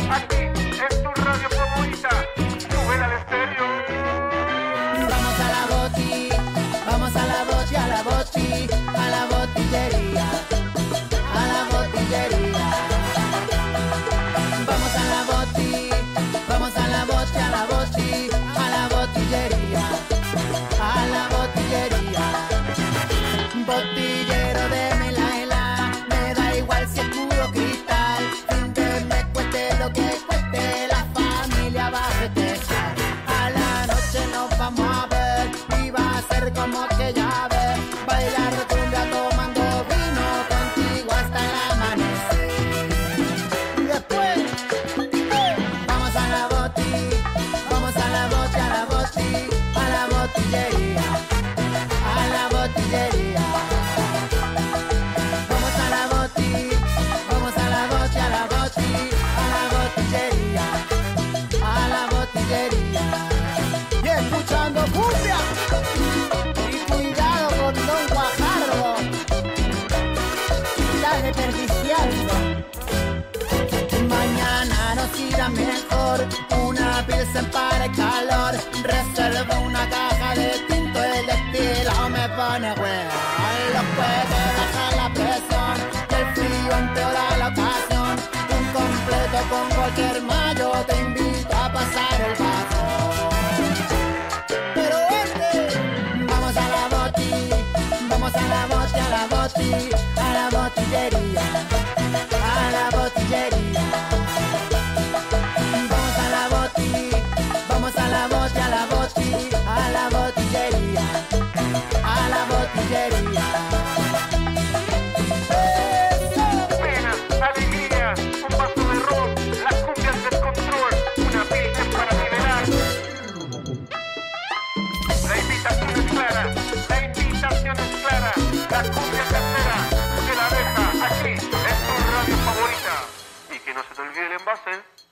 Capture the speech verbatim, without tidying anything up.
aquí en tu radio favorita. Súbela al estéreo. Vamos a la boti, vamos a la boti, a la boti, a la botillería, a la botillería. Vamos a la boti, vamos a la boti, a la boti, a la botillería, a la botillería. Botillero de Melaela, me da igual si es puro cristal, sin que me cueste lo que cueste, la familia va a festejar. A la noche nos vamos a ver y va a ser como que ya ves, bailar cumbia tomando vino contigo hasta el amanecer. Y después, eh, vamos a la boti, vamos a la boti, a la boti, a la botillería, a la botillería. Vamos a la boti, vamos a la boti, a la boti, a la botillería, a la botillería. Y escuchando cumbia, y cuidado con Don Guajardo, estás desperdiciando. Mañana nos irá mejor, una pilsen para el calor, reservo una caja de tinto, el estilo me pone bueno. Los puede bajar la presión, que el frío empeora la ocasión, un completo con cualquier mayo, te invito a pasar el paso. Pero este, vamos a la boti, vamos a la boti, a la boti, a la botillería, a la botillería. Vamos a la boti, vamos a la boti, a la boti, a la botillería, a la botillería. Pena, alegría, un vaso de ron, las cumbias del control, una pilsen para liberar. La invitación es clara, la invitación es clara, la cumbia casera te la deja aquí en tu radio favorita. Y que no se te olvide el envase.